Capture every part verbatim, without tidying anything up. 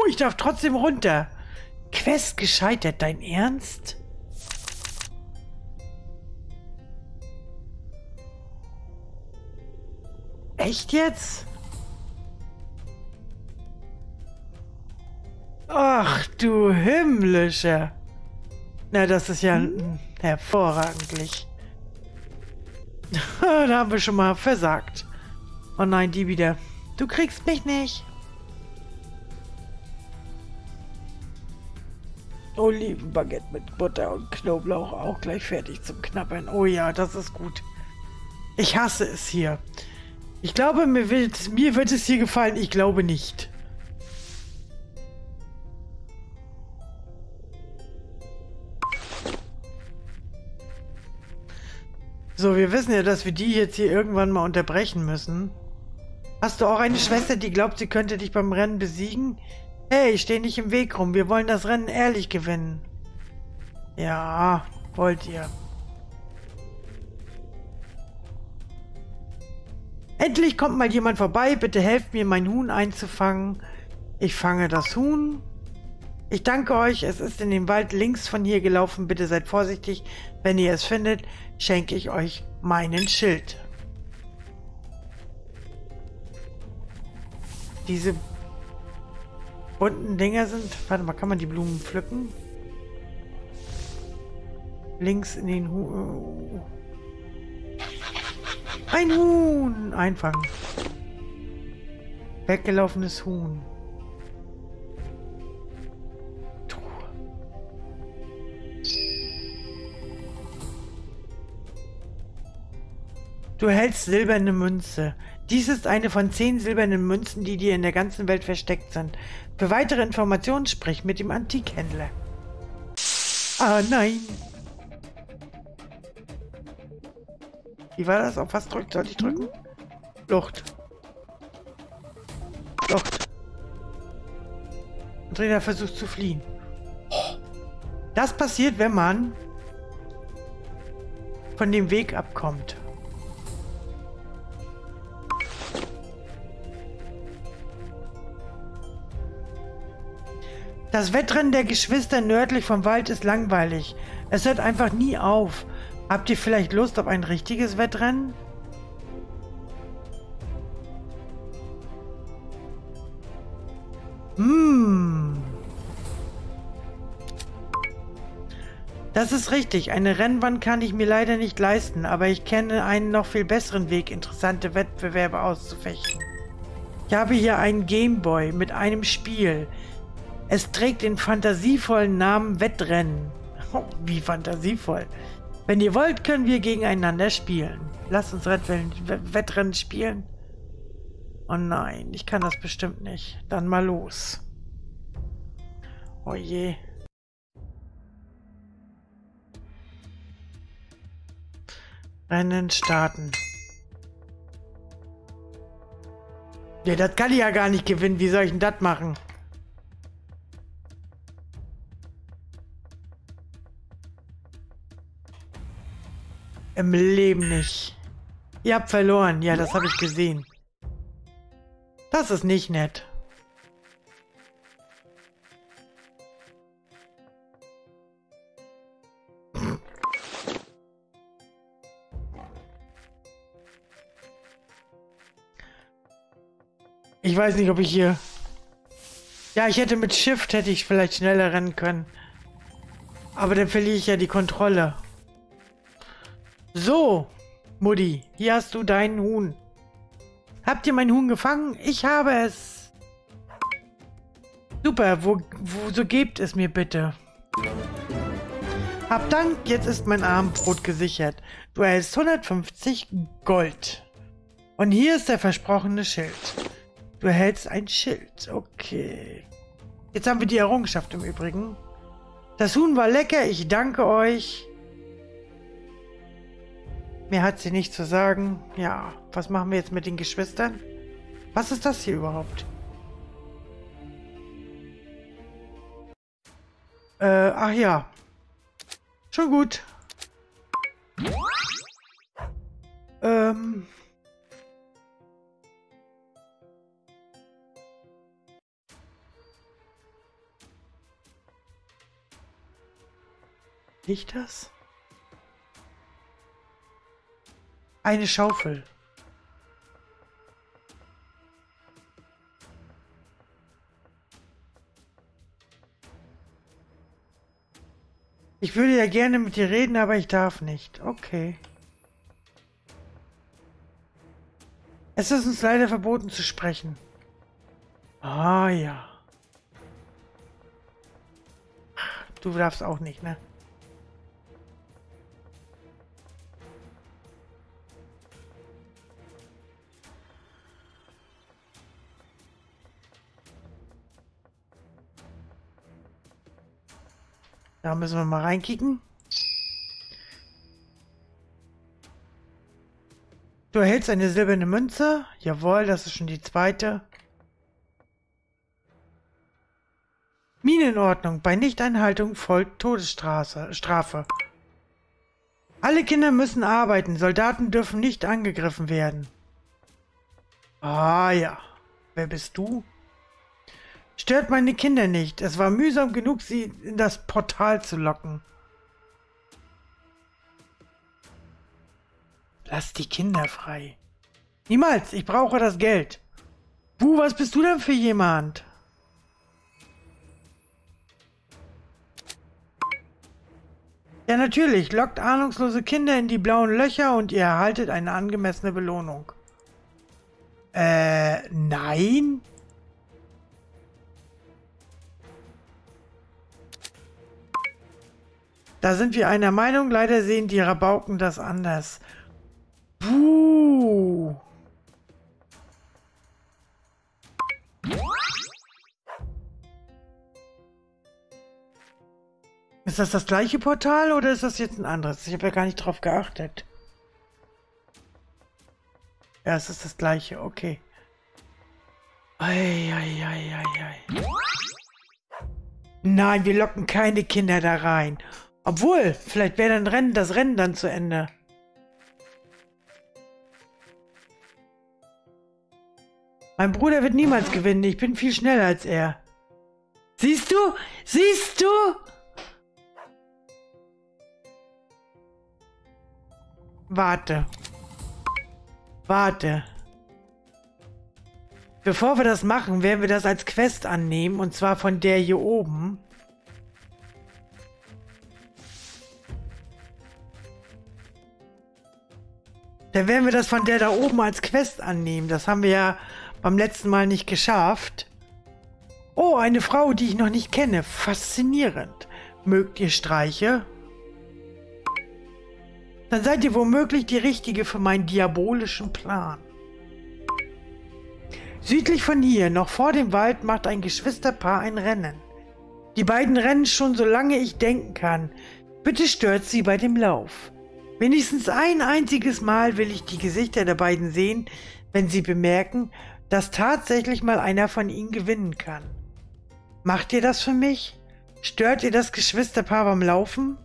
ich darf trotzdem runter. Quest gescheitert, dein Ernst? Echt jetzt? Ach du himmlischer. Na, das ist ja hm? hervorragend. Da haben wir schon mal versagt. Oh nein, die wieder. Du kriegst mich nicht. Olivenbaguette mit Butter und Knoblauch auch gleich fertig zum Knabbern. Oh ja, das ist gut. Ich hasse es hier. Ich glaube, mir wird, mir wird es hier gefallen. Ich glaube nicht. So, wir wissen ja, dass wir die jetzt hier irgendwann mal unterbrechen müssen. Hast du auch eine Schwester, die glaubt, sie könnte dich beim Rennen besiegen? Hey, steh nicht im Weg rum. Wir wollen das Rennen ehrlich gewinnen. Ja, wollt ihr. Endlich kommt mal jemand vorbei. Bitte helft mir, mein Huhn einzufangen. Ich fange das Huhn. Ich danke euch. Es ist in den Wald links von hier gelaufen. Bitte seid vorsichtig. Wenn ihr es findet, schenke ich euch meinen Schild. Diese bunten Dinger sind... Warte mal, kann man die Blumen pflücken? Links in den Huhn... Ein Huhn! Einfangen. Weggelaufenes Huhn. Truhe. Du erhältst silberne Münze. Dies ist eine von zehn silbernen Münzen, die dir in der ganzen Welt versteckt sind. Für weitere Informationen sprich mit dem Antikhändler. Ah, nein! Wie war das? Auf was drückt? Soll ich drücken? Flucht. Flucht. Andrea versucht zu fliehen. Das passiert, wenn man von dem Weg abkommt. Das Wettrennen der Geschwister nördlich vom Wald ist langweilig. Es hört einfach nie auf. Habt ihr vielleicht Lust auf ein richtiges Wettrennen? Hm. Das ist richtig. Eine Rennbahn kann ich mir leider nicht leisten, aber ich kenne einen noch viel besseren Weg, interessante Wettbewerbe auszufechten. Ich habe hier einen Gameboy mit einem Spiel. Es trägt den fantasievollen Namen Wettrennen. Oh, wie fantasievoll. Wenn ihr wollt, können wir gegeneinander spielen. Lasst uns Wettrennen, Wettrennen spielen. Oh nein, ich kann das bestimmt nicht. Dann mal los. Oh je. Rennen starten. Ja, das kann ich ja gar nicht gewinnen. Wie soll ich denn das machen? Im Leben nicht. Ihr habt verloren. Ja, das habe ich gesehen. Das ist nicht nett. Ich weiß nicht, ob ich hier... Ja, ich hätte mit Shift hätte ich vielleicht schneller rennen können. Aber dann verliere ich ja die Kontrolle. So, Mutti, hier hast du deinen Huhn. Habt ihr mein Huhn gefangen? Ich habe es. Super, wo, wo so gebt es mir bitte. Hab Dank, jetzt ist mein Abendbrot gesichert. Du erhältst hundertfünfzig Gold. Und hier ist der versprochene Schild. Du erhältst ein Schild. Okay. Jetzt haben wir die Errungenschaft im Übrigen. Das Huhn war lecker, ich danke euch. Mehr hat sie nicht zu sagen. Ja, was machen wir jetzt mit den Geschwistern? Was ist das hier überhaupt? Äh, ach ja. Schon gut. Ähm... Ich das? Eine Schaufel. Ich würde ja gerne mit dir reden, aber ich darf nicht. Okay. Es ist uns leider verboten zu sprechen. Ah ja. Du darfst auch nicht, ne? Da müssen wir mal reinkicken. Du erhältst eine silberne Münze. Jawohl, das ist schon die zweite. Minenordnung. Bei Nichteinhaltung folgt Todesstrafe. Strafe. Alle Kinder müssen arbeiten. Soldaten dürfen nicht angegriffen werden. Ah ja. Wer bist du? Stört meine Kinder nicht. Es war mühsam genug, sie in das Portal zu locken. Lass die Kinder frei. Niemals. Ich brauche das Geld. Buh, was bist du denn für jemand? Ja, natürlich. Lockt ahnungslose Kinder in die blauen Löcher und ihr erhaltet eine angemessene Belohnung. Äh, nein? Da sind wir einer Meinung. Leider sehen die Rabauken das anders. Buh. Ist das das gleiche Portal oder ist das jetzt ein anderes? Ich habe ja gar nicht drauf geachtet. Ja, es ist das gleiche, okay. Ei, ei, ei, ei, ei. Nein, wir locken keine Kinder da rein. Obwohl, vielleicht wäre dann Rennen, das Rennen dann zu Ende. Mein Bruder wird niemals gewinnen. Ich bin viel schneller als er. Siehst du? Siehst du? Warte. Warte. Bevor wir das machen, werden wir das als Quest annehmen. Und zwar von der hier oben. Dann werden wir das von der da oben als Quest annehmen. Das haben wir ja beim letzten Mal nicht geschafft. Oh, eine Frau, die ich noch nicht kenne. Faszinierend. Mögt ihr Streiche? Dann seid ihr womöglich die Richtige für meinen diabolischen Plan. Südlich von hier, noch vor dem Wald, macht ein Geschwisterpaar ein Rennen. Die beiden rennen schon so lange ich denken kann. Bitte stört sie bei dem Lauf. Wenigstens ein einziges Mal will ich die Gesichter der beiden sehen, wenn sie bemerken, dass tatsächlich mal einer von ihnen gewinnen kann. Macht ihr das für mich? Stört ihr das Geschwisterpaar beim Laufen?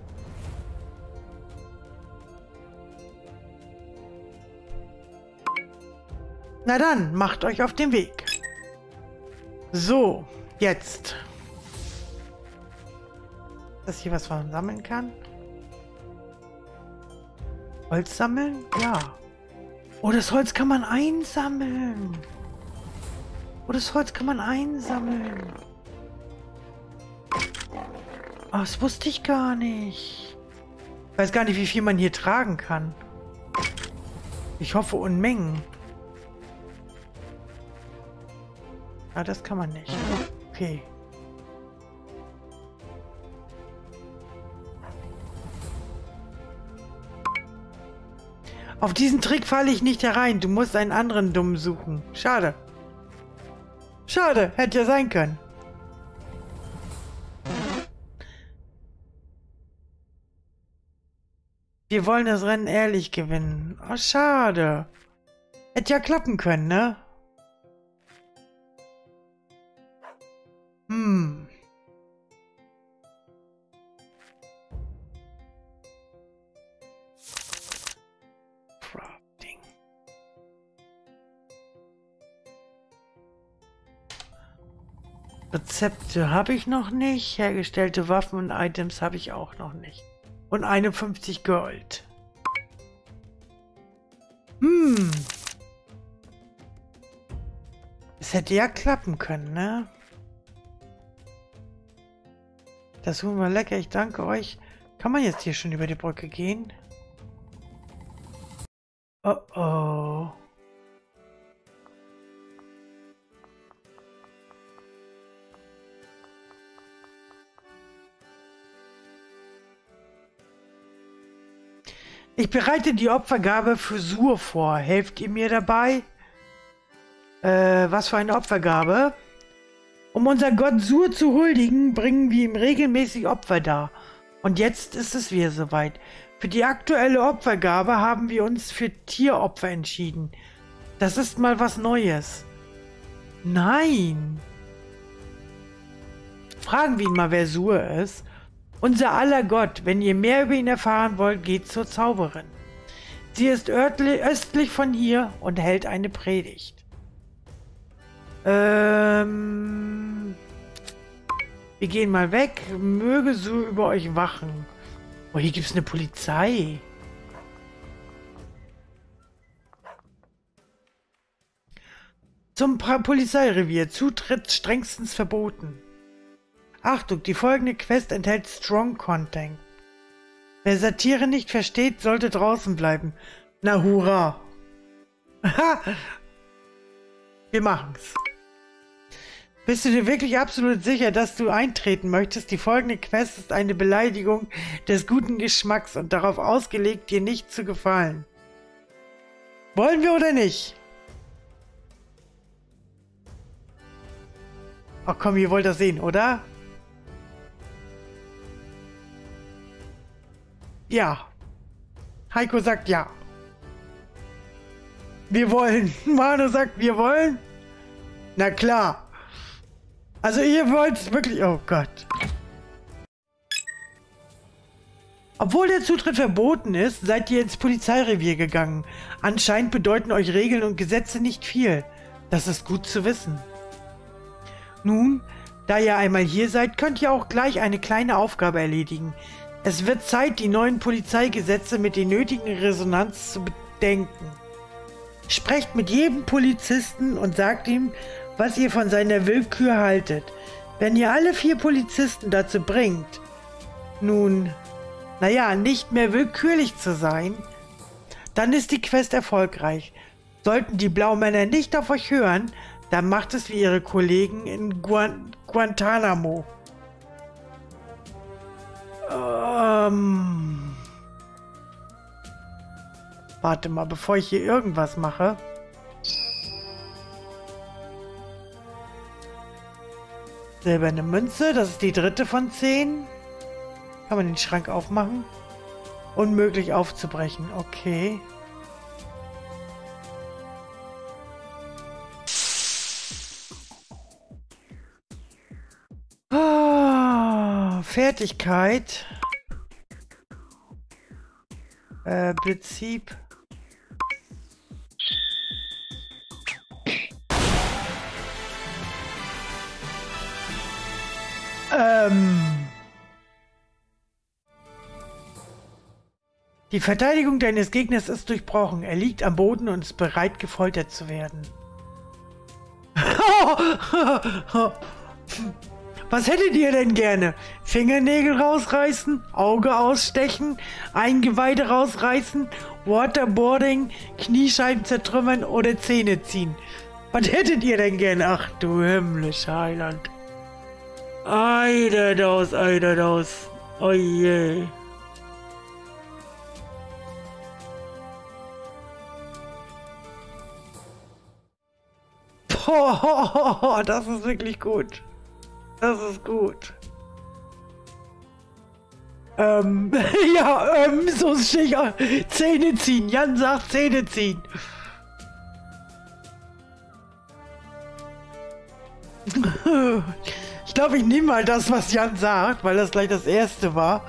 Na dann, macht euch auf den Weg. So, jetzt. Ist das hier was man sammeln kann? Holz sammeln? Ja. Oh, das Holz kann man einsammeln. Oh, das Holz kann man einsammeln. Oh, das wusste ich gar nicht. Ich weiß gar nicht, wie viel man hier tragen kann. Ich hoffe Unmengen. Ah, das kann man nicht. Okay. Auf diesen Trick falle ich nicht herein. Du musst einen anderen Dummen suchen. Schade. Schade, hätte ja sein können. Wir wollen das Rennen ehrlich gewinnen. Oh, schade. Hätte ja klappen können, ne? Hm. Crafting. Rezepte habe ich noch nicht. Hergestellte Waffen und Items habe ich auch noch nicht. Und einundfünfzig Gold. Hm. Es hätte ja klappen können, ne? Das tun wir lecker. Ich danke euch. Kann man jetzt hier schon über die Brücke gehen? Oh oh. Ich bereite die Opfergabe für Sur vor. Helft ihr mir dabei? Äh, was für eine Opfergabe? Um unser Gott Sur zu huldigen, bringen wir ihm regelmäßig Opfer dar. Und jetzt ist es wieder soweit. Für die aktuelle Opfergabe haben wir uns für Tieropfer entschieden. Das ist mal was Neues. Nein. Fragen wir ihn mal, wer Sur ist. Unser aller Gott, wenn ihr mehr über ihn erfahren wollt, geht zur Zauberin. Sie ist östlich von hier und hält eine Predigt. Ähm, wir gehen mal weg. Möge Sur über euch wachen. Oh, hier gibt es eine Polizei. Zum pra Polizeirevier. Zutritt strengstens verboten. Achtung, die folgende Quest enthält Strong Content. Wer Satire nicht versteht, sollte draußen bleiben. Na hurra. Wir machen's. Bist du dir wirklich absolut sicher, dass du eintreten möchtest? Die folgende Quest ist eine Beleidigung des guten Geschmacks und darauf ausgelegt, dir nicht zu gefallen. Wollen wir oder nicht? Ach komm, ihr wollt das sehen, oder? Ja. Heiko sagt ja. Wir wollen. Manu sagt, wir wollen. Na klar. Also ihr wollt wirklich... Oh Gott. Obwohl der Zutritt verboten ist, seid ihr ins Polizeirevier gegangen. Anscheinend bedeuten euch Regeln und Gesetze nicht viel. Das ist gut zu wissen. Nun, da ihr einmal hier seid, könnt ihr auch gleich eine kleine Aufgabe erledigen. Es wird Zeit, die neuen Polizeigesetze mit der nötigen Resonanz zu bedenken. Sprecht mit jedem Polizisten und sagt ihm, was ihr von seiner Willkür haltet. Wenn ihr alle vier Polizisten dazu bringt, nun, naja, nicht mehr willkürlich zu sein, dann ist die Quest erfolgreich. Sollten die Blaumänner nicht auf euch hören, dann macht es wie ihre Kollegen in Guan Guantanamo. Ähm... Warte mal, bevor ich hier irgendwas mache. Silberne Münze, das ist die dritte von zehn. Kann man den Schrank aufmachen? Unmöglich aufzubrechen, okay. Ah, Fertigkeit. Äh, Blitzhieb. Ähm. Die Verteidigung deines Gegners ist durchbrochen. Er liegt am Boden und ist bereit, gefoltert zu werden. Was hättet ihr denn gerne? Fingernägel rausreißen? Auge ausstechen? Eingeweide rausreißen? Waterboarding? Kniescheiben zertrümmern oder Zähne ziehen? Was hättet ihr denn gerne? Ach du himmlischer Heiland. Eiderdaus, Eiderdaus. Oh je. Boah, das ist wirklich gut. Das ist gut. Ähm, ja, ähm, so stehe ich auch. Zähne ziehen. Jan sagt Zähne ziehen. Ich glaube, ich nehme mal das, was Jan sagt, weil das gleich das erste war.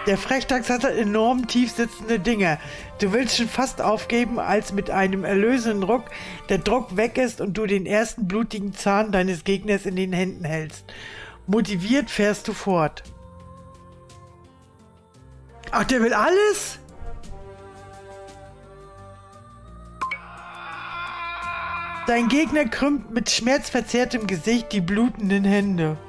Der Frechdachs hat enorm tief sitzende Dinger. Du willst schon fast aufgeben, als mit einem erlösenden Ruck der Druck weg ist und du den ersten blutigen Zahn deines Gegners in den Händen hältst. Motiviert fährst du fort. Ach, der will alles? Dein Gegner krümmt mit schmerzverzerrtem Gesicht die blutenden Hände.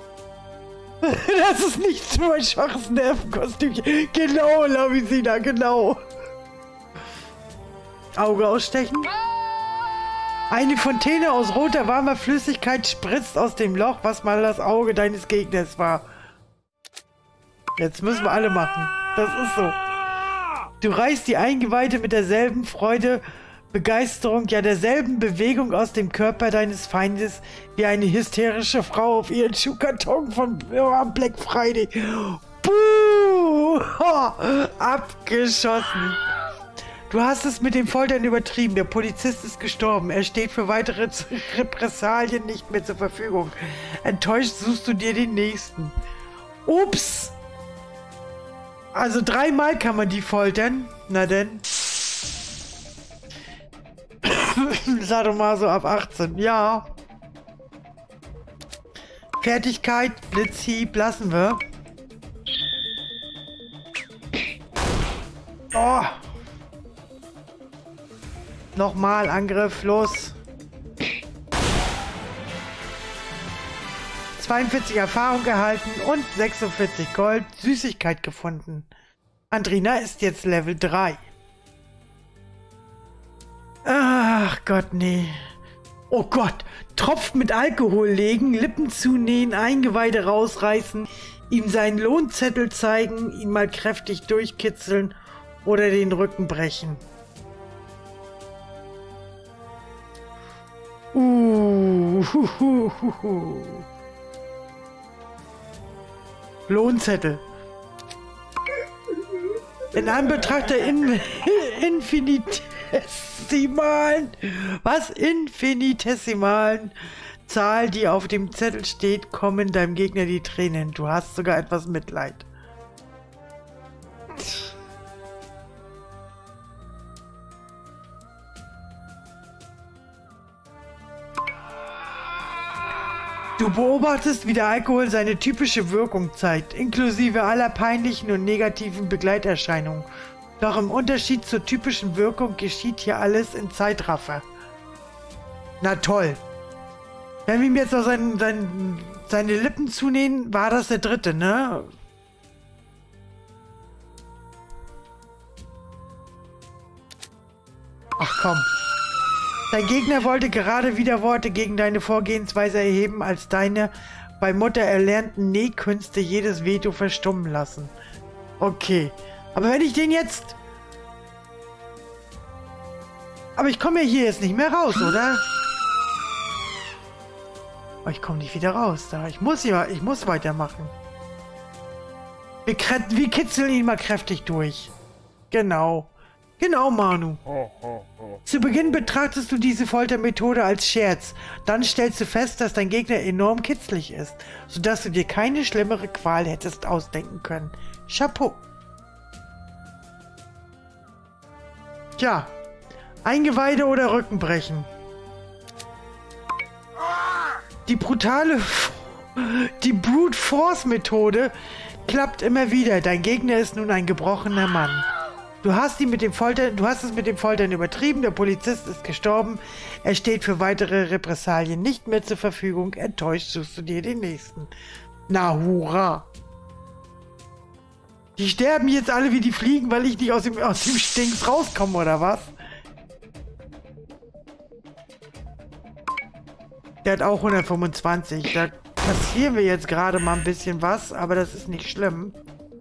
Das ist nicht so ein schwaches Nervenkostümchen. Genau, Lavisina, genau. Auge ausstechen. Eine Fontäne aus roter, warmer Flüssigkeit spritzt aus dem Loch, was mal das Auge deines Gegners war. Jetzt müssen wir alle machen. Das ist so. Du reißt die Eingeweide mit derselben Freude, Begeisterung, ja derselben Bewegung aus dem Körper deines Feindes wie eine hysterische Frau auf ihren Schuhkarton von oh, Black Friday. Buh! Oh, abgeschossen. Du hast es mit dem Foltern übertrieben. Der Polizist ist gestorben. Er steht für weitere Repressalien nicht mehr zur Verfügung. Enttäuscht suchst du dir den nächsten. Ups! Also dreimal kann man die foltern. Na denn. Sadomaso ab achtzehn. Ja. Fertigkeit, Blitzhieb lassen wir. Oh. Nochmal Angriff, los. zweiundvierzig Erfahrung erhalten und sechsundvierzig Gold. Süßigkeit gefunden. Andrina ist jetzt Level drei. Ach Gott, nee. Oh Gott. Tropf mit Alkohol legen, Lippen zunähen, Eingeweide rausreißen, ihm seinen Lohnzettel zeigen, ihn mal kräftig durchkitzeln oder den Rücken brechen. Uh, hu, hu, hu, hu. Lohnzettel. In Anbetracht der In infinitesimalen, was infinitesimalen Zahl, die auf dem Zettel steht, kommen deinem Gegner die Tränen. Du hast sogar etwas Mitleid. Du beobachtest, wie der Alkohol seine typische Wirkung zeigt, inklusive aller peinlichen und negativen Begleiterscheinungen. Doch im Unterschied zur typischen Wirkung geschieht hier alles in Zeitraffer. Na toll. Wenn wir ihm jetzt noch sein, sein, seine Lippen zunähen, war das der dritte, ne? Ach komm. Dein Gegner wollte gerade Widerworte gegen deine Vorgehensweise erheben, als deine bei Mutter erlernten Nähkünste jedes Veto verstummen lassen. Okay. Aber wenn ich den jetzt... Aber ich komme ja hier jetzt nicht mehr raus, oder? Oh, ich komme nicht wieder raus. Da. Ich muss ja, ich muss weitermachen. Wir, wir kitzeln ihn mal kräftig durch. Genau. Genau, Manu. Zu Beginn betrachtest du diese Foltermethode als Scherz. Dann stellst du fest, dass dein Gegner enorm kitzlig ist, sodass du dir keine schlimmere Qual hättest ausdenken können. Chapeau. Tja, Eingeweide oder Rücken brechen. Die brutale, die Brute Force Methode klappt immer wieder. Dein Gegner ist nun ein gebrochener Mann. Du hast ihn mit dem Foltern, du hast es mit dem Foltern übertrieben, der Polizist ist gestorben, er steht für weitere Repressalien nicht mehr zur Verfügung, enttäuscht suchst du dir den nächsten. Na hurra! Die sterben jetzt alle wie die Fliegen, weil ich nicht aus dem, aus dem Stinks rauskomme, oder was? Der hat auch hundertfünfundzwanzig, da passieren wir jetzt gerade mal ein bisschen was, aber das ist nicht schlimm.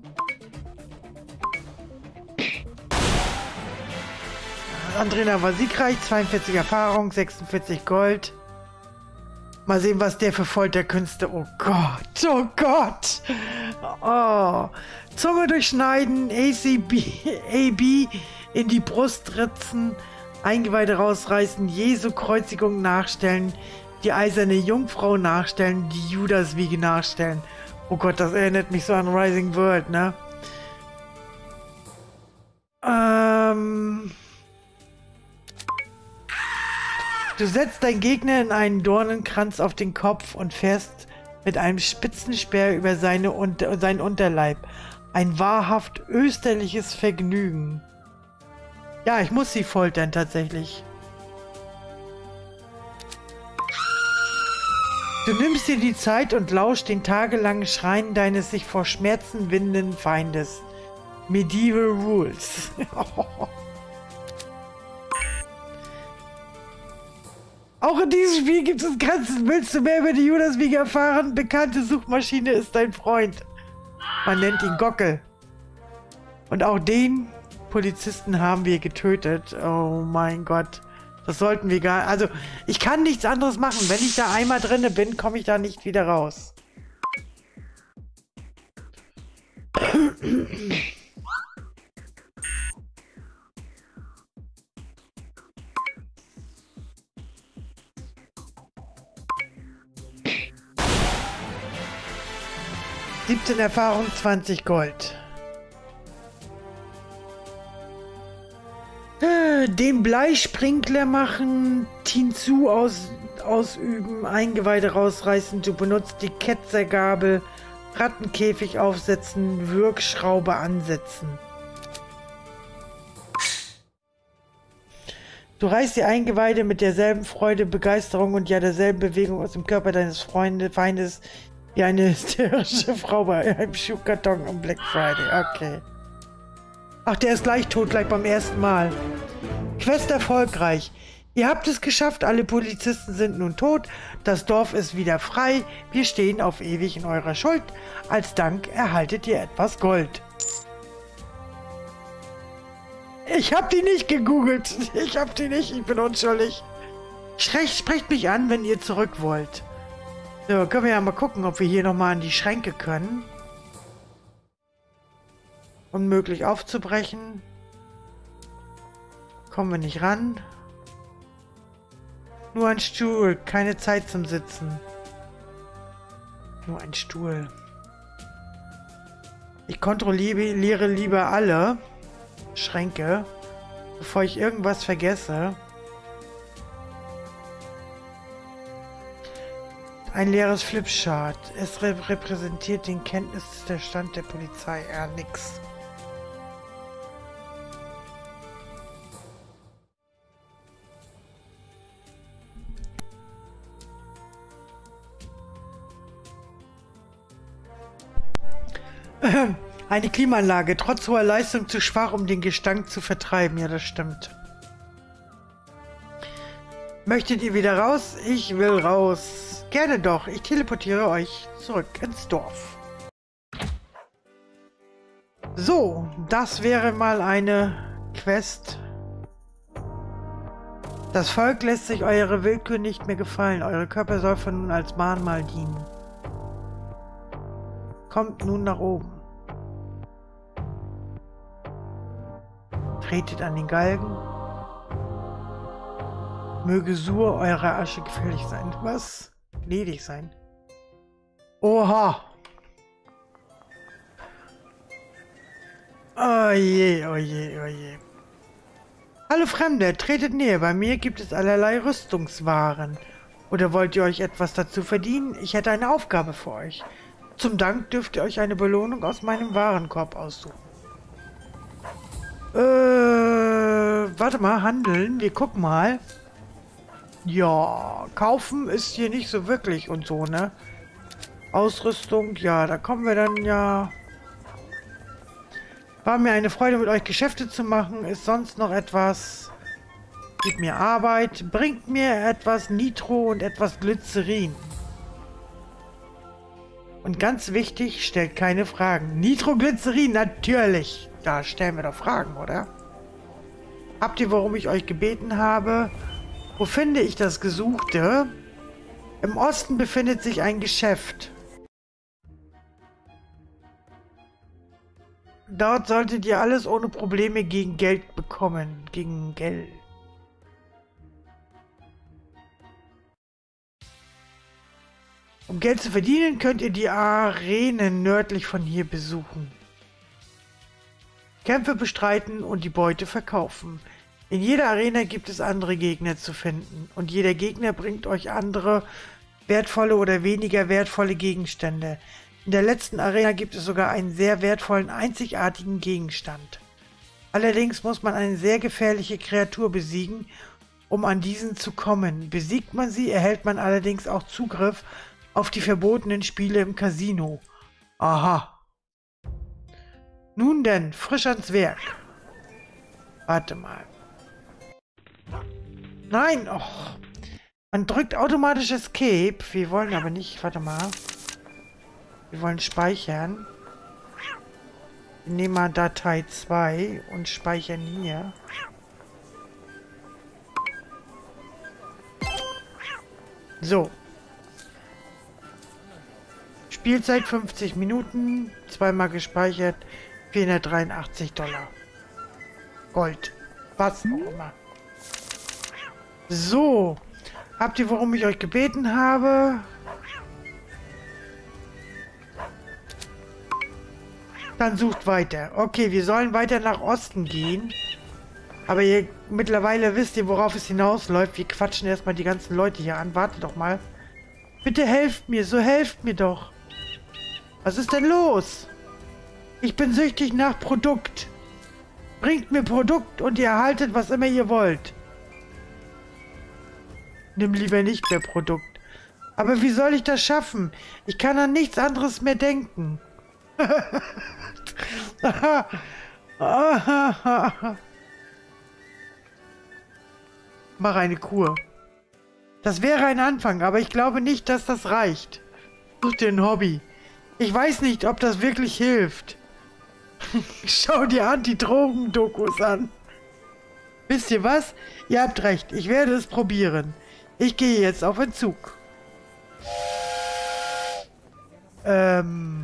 Andrina war siegreich, zweiundvierzig Erfahrung, sechsundvierzig Gold. Mal sehen, was der für Folterkünste... Oh Gott, oh Gott. Oh. Zunge durchschneiden, A C B, A B in die Brust ritzen, Eingeweide rausreißen, Jesu Kreuzigung nachstellen, die eiserne Jungfrau nachstellen, die Judaswiege nachstellen. Oh Gott, das erinnert mich so an Rising World, ne? Ähm... Du setzt deinen Gegner in einen Dornenkranz auf den Kopf und fährst mit einem spitzen Speer über seine Unter seinen Unterleib. Ein wahrhaft österliches Vergnügen. Ja, ich muss sie foltern tatsächlich. Du nimmst dir die Zeit und lauschst den tagelangen Schreien deines sich vor Schmerzen windenden Feindes. Medieval Rules. Auch in diesem Spiel gibt es Grenzen. Willst du mehr über die Judaswiege erfahren? Bekannte Suchmaschine ist dein Freund. Man nennt ihn Gockel. Und auch den Polizisten haben wir getötet. Oh mein Gott. Das sollten wir gar... Also, ich kann nichts anderes machen. Wenn ich da einmal drinne bin, komme ich da nicht wieder raus. siebzehn Erfahrung, zwanzig Gold. Den Bleisprinkler machen, Tinzu aus, ausüben, Eingeweide rausreißen, du benutzt die Ketzergabel, Rattenkäfig aufsetzen, Wirkschraube ansetzen. Du reißt die Eingeweide mit derselben Freude, Begeisterung und ja derselben Bewegung aus dem Körper deines Freunde, Feindes wie eine hysterische Frau bei einem Schuhkarton am Black Friday. Okay. Ach, der ist gleich tot, gleich beim ersten Mal. Quest erfolgreich. Ihr habt es geschafft, alle Polizisten sind nun tot, das Dorf ist wieder frei, wir stehen auf ewig in eurer Schuld. Als Dank erhaltet ihr etwas Gold. Ich hab die nicht gegoogelt. Ich hab die nicht, ich bin unschuldig. Sprecht, sprecht mich an, wenn ihr zurück wollt. So, können wir ja mal gucken, ob wir hier nochmal an die Schränke können. Unmöglich aufzubrechen. Kommen wir nicht ran. Nur ein Stuhl, keine Zeit zum Sitzen. Nur ein Stuhl. Ich kontrolliere lieber alle Schränke, bevor ich irgendwas vergesse. Ein leeres Flipchart. Es re repräsentiert den Kenntnisstand der Polizei. Ja, nix. Eine Klimaanlage, trotz hoher Leistung zu schwach, um den Gestank zu vertreiben. Ja, das stimmt. Möchtet ihr wieder raus? Ich will raus. Gerne doch. Ich teleportiere euch zurück ins Dorf. So, das wäre mal eine Quest. Das Volk lässt sich eure Willkür nicht mehr gefallen. Eure Körper soll von nun als Mahnmal dienen. Kommt nun nach oben. Tretet an den Galgen. Möge Sur eurer Asche gefällig sein. Was? Gnädig sein. Oha! Oh je, oh je, oh je. Hallo Fremde, tretet näher. Bei mir gibt es allerlei Rüstungswaren. Oder wollt ihr euch etwas dazu verdienen? Ich hätte eine Aufgabe für euch. Zum Dank dürft ihr euch eine Belohnung aus meinem Warenkorb aussuchen. Äh, warte mal, handeln. Wir gucken mal. Ja, kaufen ist hier nicht so wirklich und so, ne? Ausrüstung, ja, da kommen wir dann ja... War mir eine Freude, mit euch Geschäfte zu machen. Ist sonst noch etwas? Gebt mir Arbeit. Bringt mir etwas Nitro und etwas Glycerin. Und ganz wichtig, stellt keine Fragen. Nitroglycerin, natürlich. Da stellen wir doch Fragen, oder? Habt ihr, warum ich euch gebeten habe? Wo finde ich das Gesuchte? Im Osten befindet sich ein Geschäft. Dort solltet ihr alles ohne Probleme gegen Geld bekommen. Gegen Geld. Um Geld zu verdienen, könnt ihr die Arenen nördlich von hier besuchen. Kämpfe bestreiten und die Beute verkaufen. In jeder Arena gibt es andere Gegner zu finden und jeder Gegner bringt euch andere wertvolle oder weniger wertvolle Gegenstände. In der letzten Arena gibt es sogar einen sehr wertvollen, einzigartigen Gegenstand. Allerdings muss man eine sehr gefährliche Kreatur besiegen, um an diesen zu kommen. Besiegt man sie, erhält man allerdings auch Zugriff auf die verbotenen Spiele im Casino. Aha. Nun denn, frisch ans Werk. Warte mal. Nein, och. Man drückt automatisch Escape. Wir wollen aber nicht, warte mal. Wir wollen speichern. Wir nehmen mal Datei zwei und speichern hier. So. Spielzeit fünfzig Minuten, zweimal gespeichert, vierhundertdreiundachtzig Dollar. Gold. Was auch immer. So. Habt ihr, worum ich euch gebeten habe? Dann sucht weiter. Okay, wir sollen weiter nach Osten gehen. Aber ihr mittlerweile wisst ihr, worauf es hinausläuft. Wir quatschen erstmal die ganzen Leute hier an. Wartet doch mal. Bitte helft mir, so helft mir doch. Was ist denn los? Ich bin süchtig nach Produkt. Bringt mir Produkt und ihr erhaltet, was immer ihr wollt. Nimm lieber nicht mehr Produkt. Aber wie soll ich das schaffen? Ich kann an nichts anderes mehr denken. Mach eine Kur. Das wäre ein Anfang, aber ich glaube nicht, dass das reicht. Such dir ein Hobby. Ich weiß nicht, ob das wirklich hilft. Schau dir Anti-Drogen-Dokus an. Wisst ihr was? Ihr habt recht, ich werde es probieren. Ich gehe jetzt auf Entzug. Ähm...